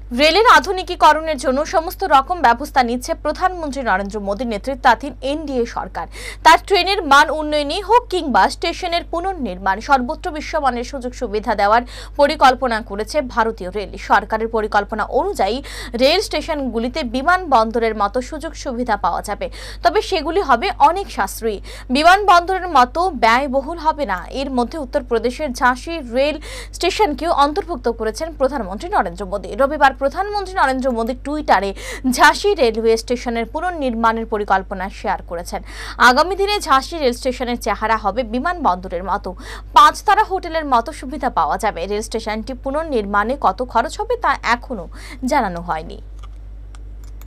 রেলের আধুনিকীকরণের জন্য সমস্ত রকম ব্যবস্থা নিচ্ছে প্রধানমন্ত্রী নরেন্দ্র মোদীর নেতৃত্বাধীন এনডিএ সরকার। তার ট্রেনের মান উন্নয়নই হোক কিংবা স্টেশনের পুনর্নির্মাণ, সর্বোচ্চ বিশ্বমানের সুযোগ সুবিধা দেওয়ার পরিকল্পনা করেছে ভারতীয় রেল। সরকারের পরিকল্পনা অনুযায়ী রেল স্টেশনগুলিতে বিমানবন্দরের মতো সুযোগ সুবিধা পাওয়া যাবে, তবে সেগুলি হবে অনেক সাশ্রয়ী। বিমানবন্দরের মতো ব্যয়বহুল হবে না। এর মধ্যে উত্তরপ্রদেশের ঝাঁসি রেল স্টেশনকেও অন্তর্ভুক্ত করেছেন প্রধানমন্ত্রী নরেন্দ্র মোদী। রবিবার প্রধানমন্ত্রী নরেন্দ্র মোদী টুইটারে ঝাঁসি রেলওয়ে স্টেশনের পুনর্নির্মাণের পরিকল্পনা শেয়ার করেছেন। আগামী দিনে ঝাঁসি রেল স্টেশনের চেহারা হবে বিমানবন্দরের মতো, 5 তারা হোটেলের মতো সুবিধা পাওয়া যাবে। রেল স্টেশনটি পুনর্নির্মাণে কত খরচ হবে তা এখনো জানানো হয়নি।